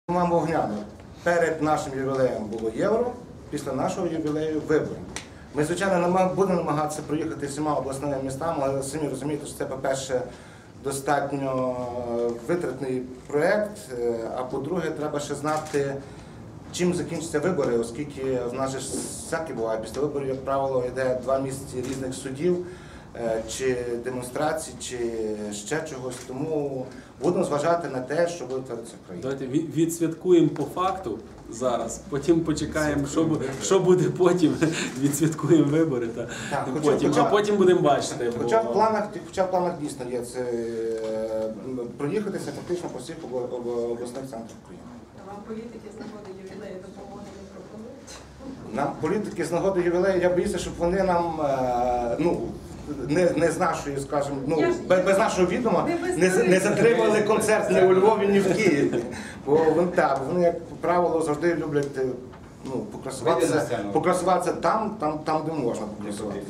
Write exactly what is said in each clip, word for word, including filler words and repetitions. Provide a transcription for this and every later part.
Вам вогняно. Перед нашим ювілеєм було євро, після нашого ювілею вибори. Ми, звичайно, будемо намагатися проїхати всіма обласними містами, але самі розумієте, що це, по-перше, достатньо витратний проєкт, а по-друге, треба ще знати, чим закінчаться вибори, оскільки в нас же всяке буває. Після виборів, як правило, йде два місяці різних судів, чи демонстрацій, чи ще чогось. Тому будемо зважати на те, що буде творитися в країні. Давайте відсвяткуємо по факту зараз, потім почекаємо, що буде, що буде потім, відсвяткуємо вибори, та, так, і хоча, потім, хоча, а потім будемо бачити. Хоча, бо... в планах, хоча в планах дійсно є це проїхатися фактично по всіх обласних центрах України. А вам політики з нагоди ювілею допомоги не пропонують? Нам політики з нагоди ювілею, я боюся, щоб вони нам, ну, не, не з нашої, скажімо, ну, без, без нашого відома не, не затримали концерт ні у Львові, ні в Києві. Бо вони, так, вони, як правило, завжди люблять, ну, покрасуватися, покрасуватися там, там, там, де можна покрасуватися.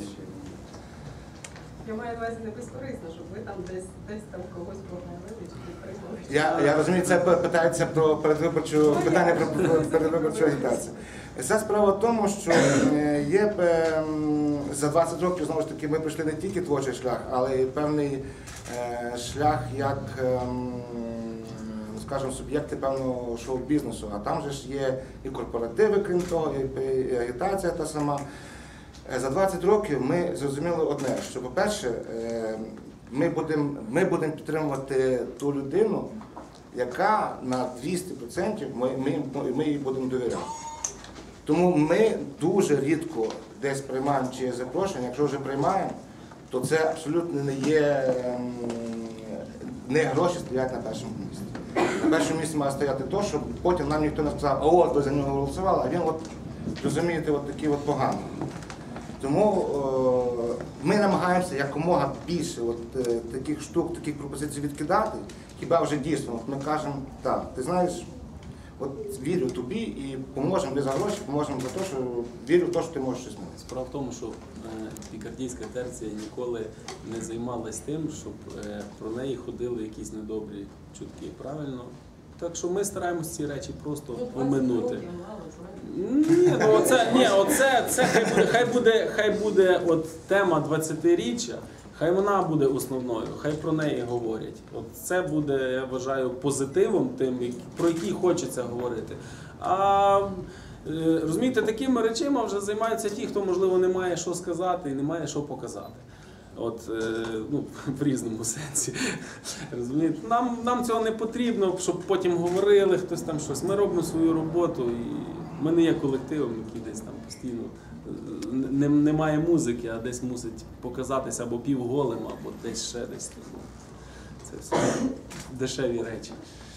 Я маю на увазі не безкорисно, щоб ви там десь, десь там когось прогнали чи підтримали. Я, я розумію, це питається про передвиборчу, питання про передвиборчу агітацію. Ця справа в тому, що є за двадцять років, знову ж таки, ми пройшли не тільки творчий шлях, але й певний шлях як, скажімо, суб'єкти певного шоу-бізнесу. А там же ж є і корпоративи, крім того, і агітація та сама. За двадцять років ми зрозуміли одне, що, по-перше, ми будемо ми будемо підтримувати ту людину, яка на двісті відсотків ми, ми, ми їй будемо довіряти. Тому ми дуже рідко десь приймаємо чиє запрошення. Якщо вже приймаємо, то це абсолютно не є, не гроші стоять на першому місці. На першому місці має стояти те, щоб потім нам ніхто не сказав, а от ви за нього голосували, а він, от, розумієте, от такий от поганий. Тому е, ми намагаємося якомога більше от, е, таких штук, таких пропозицій відкидати, хіба вже дійсно. От ми кажемо, так, ти знаєш, от вірю тобі і поможемо без за гроші, поможемо за те, що вірю в те, що ти можеш щось змінити. Справа в тому, що е, пікардійська терція ніколи не займалась тим, щоб е, про неї ходили якісь недобрі чутки, правильно? Так що ми стараємося ці речі просто оминути. Ні, ну оце, ні, оце, це хай буде, хай буде, хай буде от тема двадцятиріччя, хай вона буде основною, хай про неї говорять. От це буде, я вважаю, позитивом тим, про який хочеться говорити. А розумієте, такими речами вже займаються ті, хто, можливо, не має що сказати і не має що показати. От, ну, в різному сенсі. Розумієте? Нам, нам цього не потрібно, щоб потім говорили хтось там щось. Ми робимо свою роботу і ми не є колективом, який десь там постійно не, немає музики, а десь мусить показатися або півголим, або десь ще десь. Це все дешеві речі.